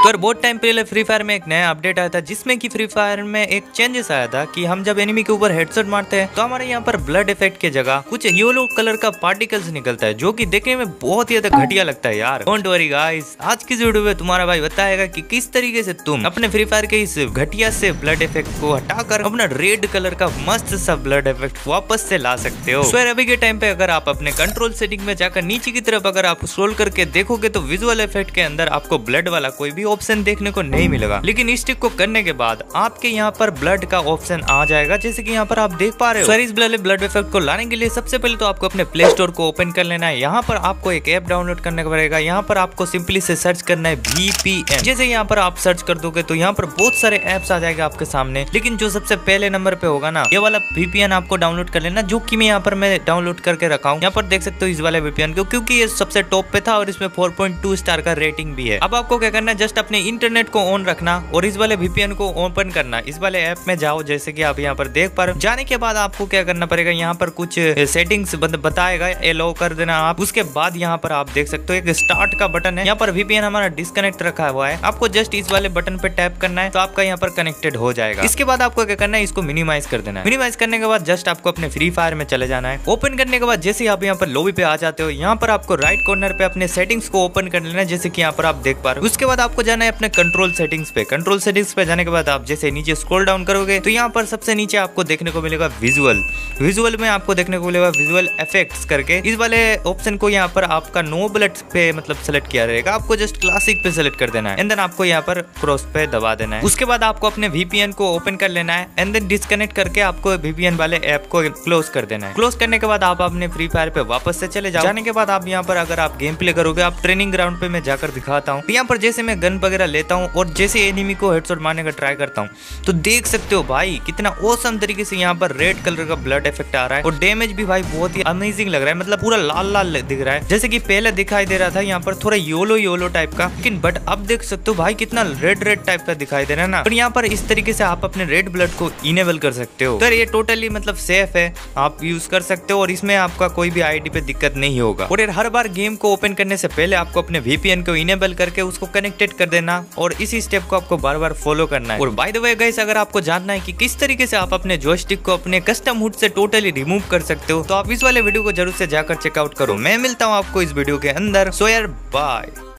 पर बहुत टाइम पहले फ्री फायर में एक नया अपडेट आया था जिसमें कि फ्री फायर में एक चेंजेस आया था कि हम जब एनिमी के ऊपर हेडशॉट मारते हैं तो हमारे यहाँ पर ब्लड इफेक्ट की जगह कुछ येलो कलर का पार्टिकल्स निकलता है जो कि देखने में बहुत ही ज्यादा घटिया लगता है यार। डोंट वरी गाइस, आज की वीडियो में तुम्हारा भाई बताएगा कि किस तरीके से तुम अपने फ्री फायर के इस घटिया से ब्लड इफेक्ट को हटाकर अपना रेड कलर का मस्त सा ब्लड इफेक्ट वापस से ला सकते हो। सो अभी के टाइम पे अगर आप अपने कंट्रोल सेटिंग में जाकर नीचे की तरफ अगर आप स्क्रॉल करके देखोगे तो विजुअल इफेक्ट के अंदर आपको ब्लड वाला कोई भी ऑप्शन देखने को नहीं मिलेगा, लेकिन इस टिक को करने के बाद आपके यहाँ पर ब्लड का ऑप्शन आ जाएगा जैसे कि यहाँ पर आप देख पा रहे हो। इस ब्लड इफेक्ट को लाने के लिए सबसे पहले तो आपको अपने प्ले स्टोर को ओपन कर लेना है। यहाँ पर आपको एक ऐप डाउनलोड करने का पड़ेगा। यहाँ पर आपको सिंपली से सर्च करना है VPN। जैसे यहाँ पर आप सर्च कर दोगे तो यहाँ पर बहुत सारे ऐप्स आ जाएगा आपके सामने, लेकिन जो सबसे पहले नंबर पे होगा ना ये वाला VPN आपको डाउनलोड कर लेना, जो कि मैं यहाँ पर मैं डाउनलोड करके रखा हूँ। यहाँ पर देख सकते हो इस वाले VPN को, क्योंकि ये सबसे टॉप पे था और इसमें 4.2 स्टार का रेटिंग भी है। अब आपको क्या करना है, जस्ट अपने इंटरनेट को ऑन रखना और इस वाले VPN को ओपन करना। इस वाले ऐप में जाओ जैसे कि आप यहाँ पर देख पा रहे हो। जाने के बाद आपको क्या करना पड़ेगा, यहाँ पर कुछ सेटिंग्स बताएगा, अलाउ कर देना आप। उसके बाद यहाँ पर आप देख सकते हो एक स्टार्ट का बटन है। यहाँ पर VPN हमारा डिस्कनेक्ट रखा हुआ है, आपको जस्ट इस वाले बटन पे टैप करना है तो आपका यहाँ पर कनेक्टेड हो जाएगा। इसके बाद आपको क्या करना है, इसको मिनिमाइज कर देना है। मिनिमाइज करने के बाद जस्ट आपको अपने फ्री फायर में चले जाना है। ओपन करने के बाद जैसे ही आप यहाँ पर लॉबी पे आ जाते हो, यहाँ पर आपको राइट कॉर्नर पे अपने सेटिंग्स को ओपन कर लेना है जैसे कि यहाँ पर आप देख पा रहे हो। उसके बाद आपको जाना है अपने कंट्रोल सेटिंग्स पे। कंट्रोल सेटिंग्स पे जाने के बाद आप जैसे नीचे स्क्रॉल डाउन करोगे तो यहाँ पर सबसे नीचे आपको देखने को मिलेगा विजुअल में आपको देखने को मिलेगा विजुअल इफेक्ट्स करके। इस वाले ऑप्शन को यहाँ पर आपका नो ब्लड पे मतलब सेलेक्ट किया रहेगा, आपको जस्ट क्लासिक पे सेलेक्ट कर देना है एंड देन आपको यहाँ पर क्रॉस पे दबा देना है। उसके बाद आपको अपने VPN को ओपन कर लेना है एंड देन डिस्कनेक्ट करके आपको VPN वाले ऐप को क्लोज कर देना है। क्लोज करने के बाद आप अपने फ्री फायर पे वापस से चले जाओ। जाने के बाद आप यहाँ पर अगर आप गेम प्ले करोगे, आप ट्रेनिंग ग्राउंड पे मैं जाकर दिखाता हूँ। यहाँ पर जैसे मैं गन वगैरह लेता हूँ और जैसे एनिमी को हेडशॉट मारने का ट्राई करता हूँ तो देख सकते हो भाई कितना ऑसम तरीके से यहाँ पर रेड कलर का ब्लड इफेक्ट आ रहा है और डैमेज भी भाई बहुत ही अमेजिंग लग रहा है, मतलब पूरा लाल लाल दिख रहा है। जैसे कि पहले दिखाई दे रहा था यहाँ पर थोड़ा येलो टाइप का, लेकिन बट अब देख सकते हो भाई कितना रेड टाइप का दिखाई दे रहा है ना। और यहाँ पर इस तरीके से आप अपने रेड ब्लड को इनेबल कर सकते हो। तो ये टोटली मतलब सेफ है, आप यूज कर सकते हो और इसमें आपका कोई भी आईडी पे दिक्कत नहीं होगा। और हर बार गेम को ओपन करने से पहले आपको अपने VPN को इनेबल करके उसको कनेक्टेड कर देना और इसी स्टेप को आपको बार बार फॉलो करना है। और बाय द वे गाइस, अगर आपको जानना है कि किस तरीके से आप अपने जॉयस्टिक को अपने कस्टम हुड से टोटली रिमूव कर सकते हो तो आप इस वाले वीडियो को जरूर से जाकर चेकआउट करो। मैं मिलता हूँ आपको इस वीडियो के अंदर। सो यार बाय।